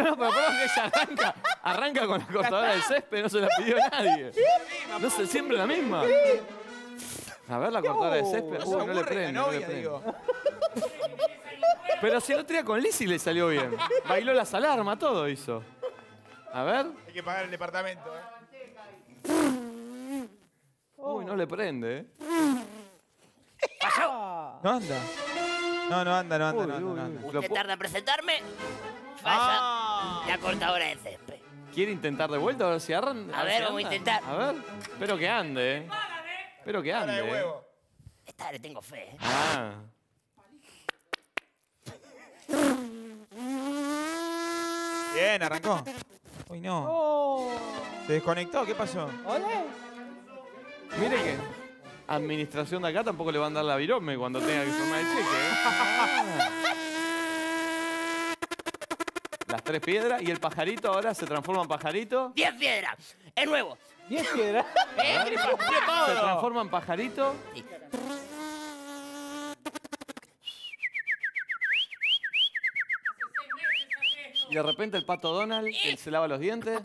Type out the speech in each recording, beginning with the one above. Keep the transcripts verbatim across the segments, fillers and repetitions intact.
no, pero perdón que ella arranca, arranca con la cortadora de césped, no se la pidió nadie. No sé, siempre la misma. A ver la cortadora de césped. Uy, no le prende, no le prende. Pero si el otro día con Lizzy le salió bien. Bailó las alarmas, todo hizo. A ver. Hay que pagar el departamento, ¿eh? Uy, no le prende, ¿eh? No anda. No, no anda, no anda, Uy, no anda. uy, no anda. uy. Usted tarda en presentarme. Falla Ah. la cortadora de césped. ¿Quiere intentar de vuelta? A ver si arran. A ver, vamos a intentar. A ver. Espero que ande, ¿eh? Espero que Cara de ande. ¿eh? huevo. Esta le tengo fe, ¿eh? Ah. Bien, arrancó. Uy, no. Se desconectó, ¿qué pasó? Mire que administración de acá tampoco le van a dar la virome cuando tenga que formar el cheque, ¿eh? Las tres piedras y el pajarito ahora se transforma en pajarito. ¡Diez piedras! ¡Es nuevo! ¿Diez piedras? ¿Eh? Se transforma en pajarito. Sí. Y de repente el pato Donald, él se lava los dientes.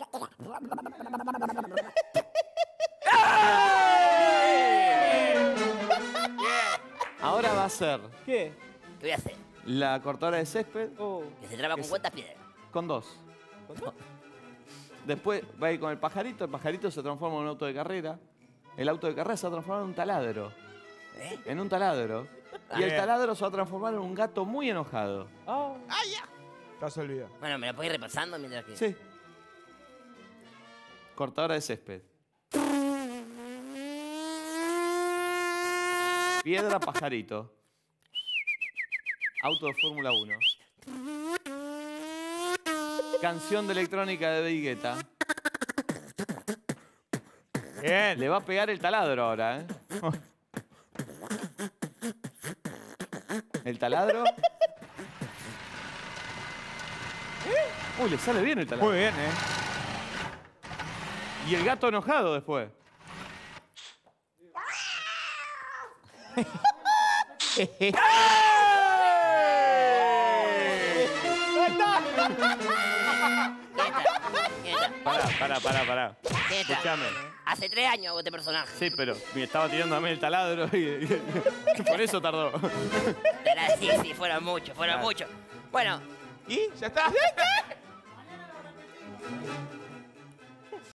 Ahora va a ser ¿Qué? ¿Qué voy a hacer? la cortadora de césped Oh. ¿Que se traba con Es- cuántas piedras? con dos. Después va a ir con el pajarito, el pajarito se transforma en un auto de carrera. El auto de carrera se va a transformar en un taladro. ¿Eh? En un taladro. Y el Bien. taladro se va a transformar en un gato muy enojado. Ah. Estás olvidado. Bueno, me la puedo ir repasando mientras que... Sí. Cortadora de césped. Piedra, pajarito. Auto de Fórmula uno. Canción de electrónica de David Guetta. Bien. Le va a pegar el taladro ahora, ¿eh? El taladro. Uy, le sale bien el taladro. Muy bien, ¿eh? Y el gato enojado después. Quieta, quieta, Pará, pará, pará, pará. quieta. Escuchame. Hace tres años hago este personaje. Sí, pero me estaba tirando a mí el taladro y, y- por eso tardó. Era- Sí, sí, fueron muchos, fueron Claro. muchos. Bueno, ¿Y? ¿Ya está?